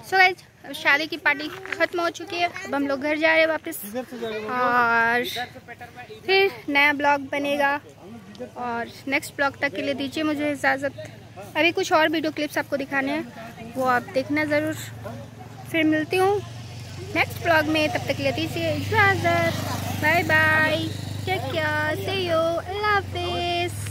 So guys, अब शादी की पार्टी खत्म हो चुकी है। अब हम लोग घर जा रहे हैं वापस और फिर नया ब्लॉग बनेगा। और नेक्स्ट ब्लॉग तक के लिए दीजिए मुझे इजाज़त। अभी कुछ और वीडियो क्लिप्स आपको दिखाने हैं, वो आप देखना ज़रूर। फिर मिलती हूँ नेक्स्ट ब्लॉग में, तब तक के लिए दीजिए इजाज़त। Bye bye, take care, see you, अल्लाह हाफिज़।